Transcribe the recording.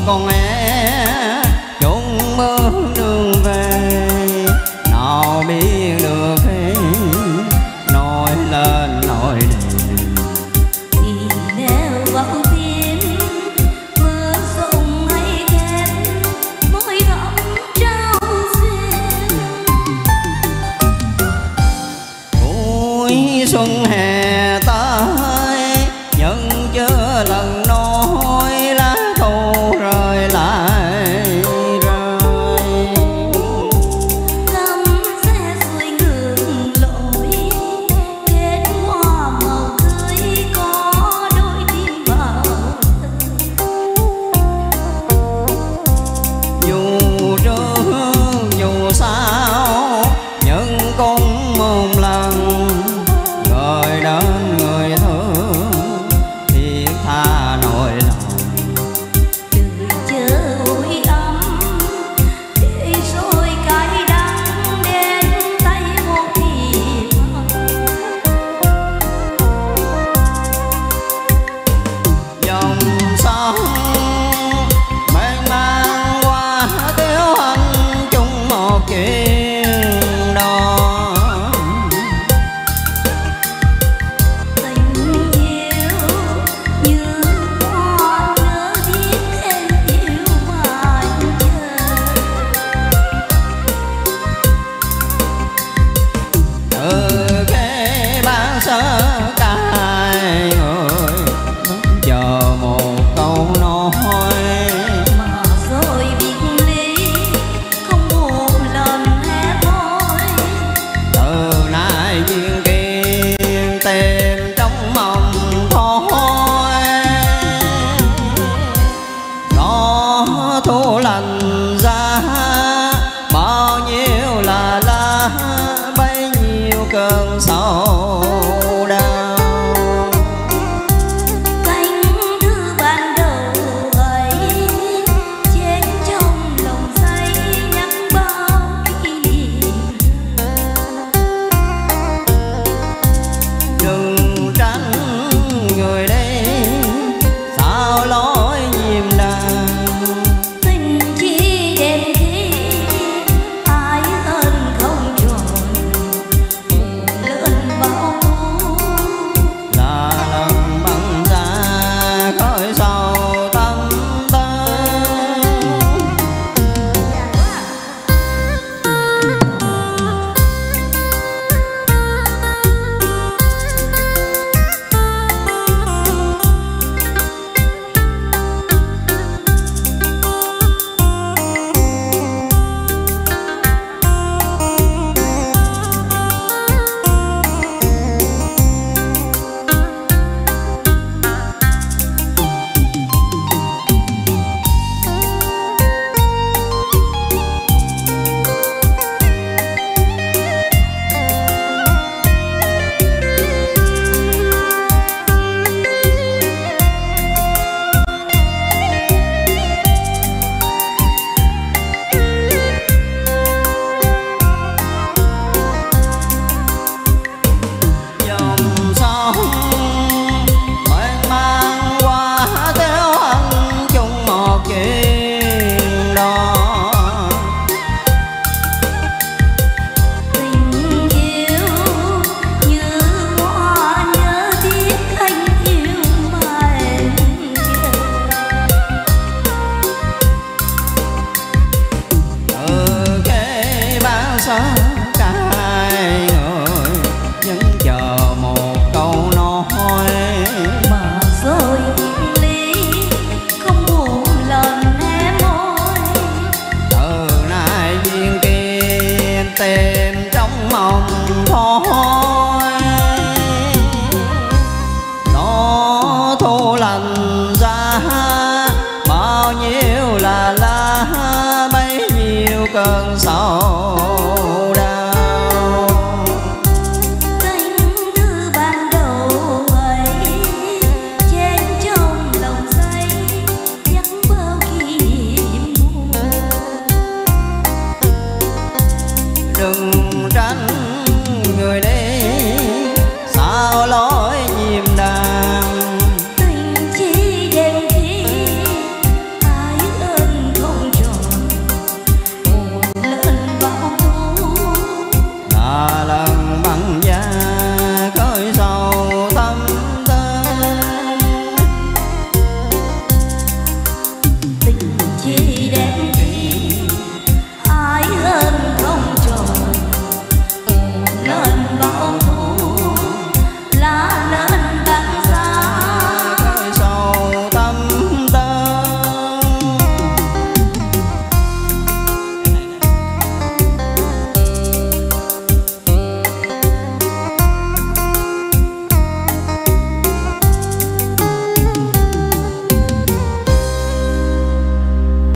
con é chung bước đường về, nào biết được khi nổi lên nổi đêm. Thì nếu vắng tim mưa rụng hay ghét môi thắm trao duyên. Cuối xuân hè tới nhưng chưa lần nói lá thu rơi lại rơi. Gấm xe xuôi ngược lối kết hoa màu tươi có đôi tim vào Dù trước dù sao nhưng cũng một lần gửi đến người thương thiết tha nỗi lòng. từ chớ ôi ấm để rồi cay đắng đến tay một thì Dòng sông mênh mang qua thiếu anh chung một chuyện đó. tình yêu như hoa nở biết em yêu mà chờ. Từ cái ban sơ cài người chờ một câu nói, Mà rồi biệt ly không một lần hé môi. từ nay duyên kiên tìm trong mộng thôi. Gió thu lành ra bao nhiêu là lá, bấy nhiêu cơn sầu đau. Cánh thư ban đầu ấy chết trong lòng say nhắc bao kỷ niệm. Đừng tránh người đi sao lối nhìm đàn. Tình chỉ đến khi ai ơn không tròn một lần bao Là lần băng ra khói sầu tâm tư. Dòng sông mênh mang qua theo anh chung một chuyện đó. tình yêu như hoa nhớ biết anh yêu mà em chờ. Từ cái ban sơ cài người vẫn chờ một câu nói, Mà rồi biệt ly không một lần hé môi. từ nay duyên kiên tìm trong mộng thôi. Gió thu lành ra bao nhiêu là lá, bấy nhiêu cơn sầu